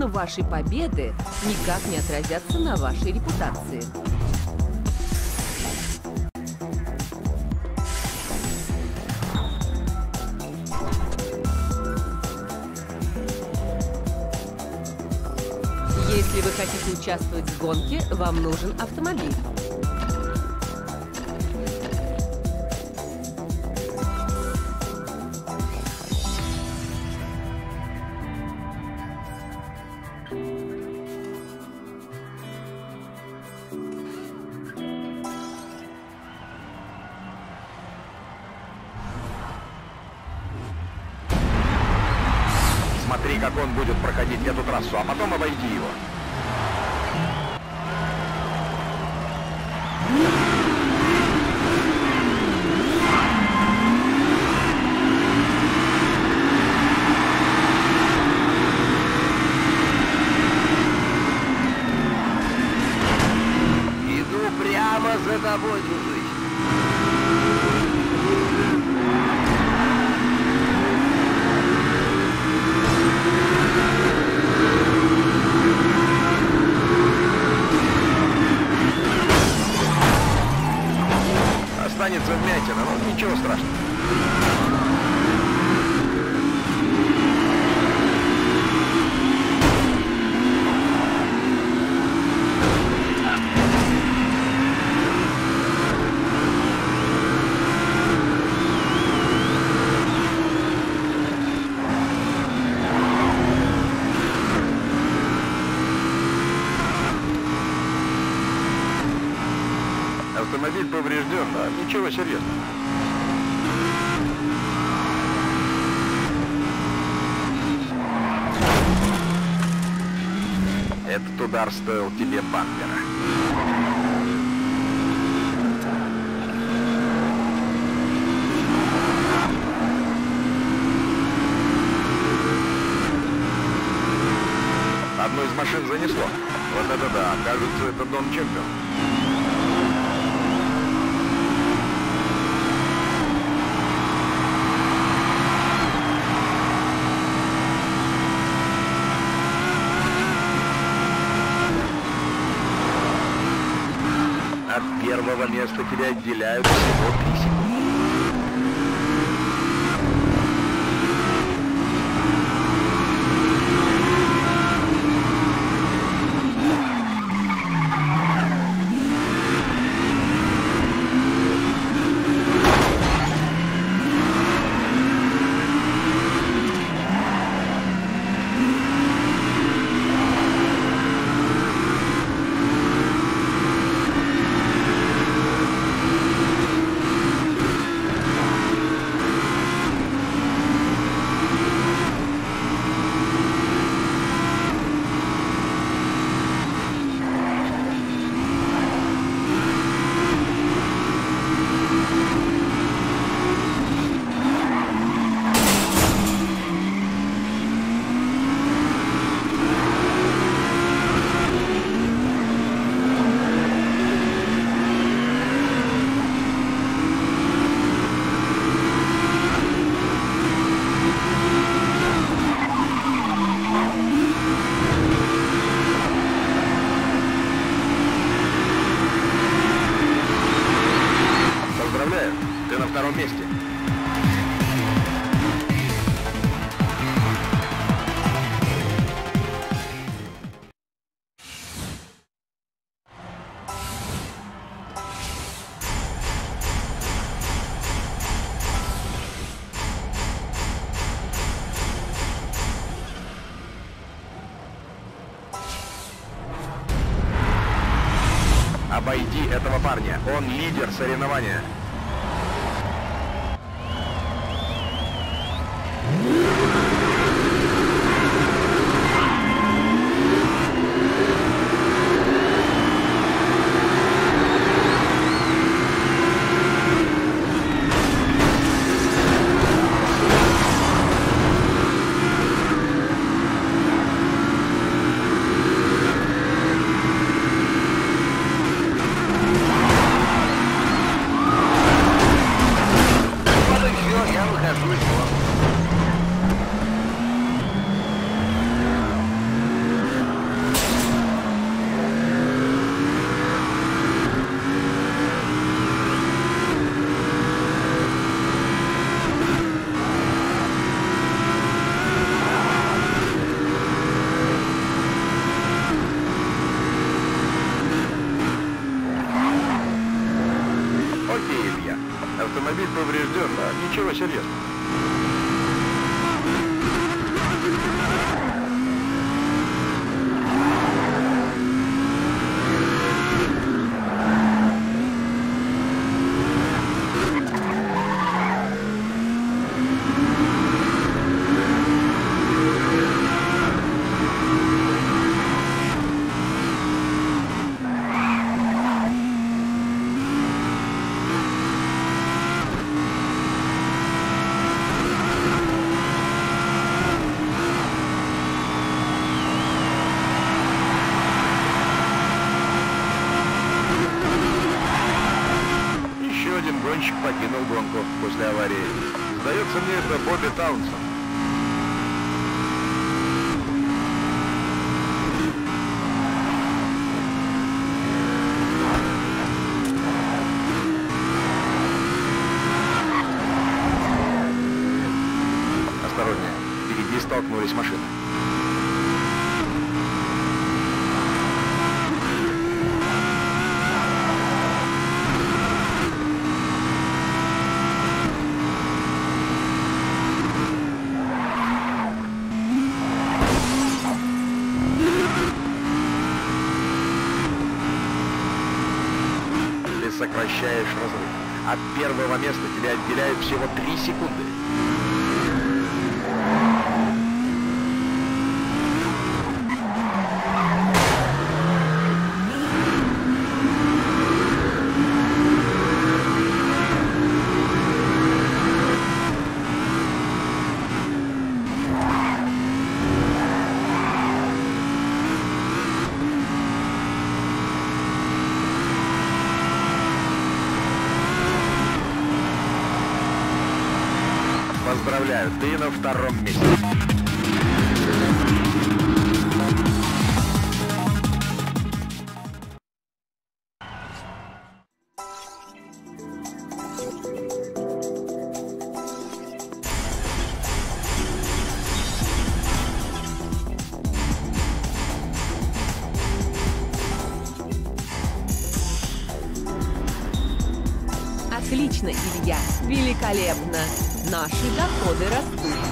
вашей победы никак не отразятся на вашей репутации. Если вы хотите участвовать в гонке, вам нужен автомобиль. Смотри, как он будет проходить эту трассу, а потом обойди его. Иду прямо за тобой, дружище. Останется вмятина, но ничего страшного. Автомобиль поврежден, но ничего серьезного. Этот удар стоил тебе бампера. Одну из машин занесло. Вот это да, кажется, это Дон Чемпион. От первого места тебя отделяют всего 3 секунды. Ты на втором месте. Обойди этого парня. Он лидер соревнования. чуть поврежден, а ничего серьезного. Гонщик покинул гонку после аварии. Сдается мне, это Бобби Таунсон. Осторожнее, впереди столкнулись машины. Сокращаешь разрыв. От первого места тебя отделяют всего 3 секунды. Поздравляю, ты на 2-м месте. Отлично, Илья. Великолепно. Наши доходы растут.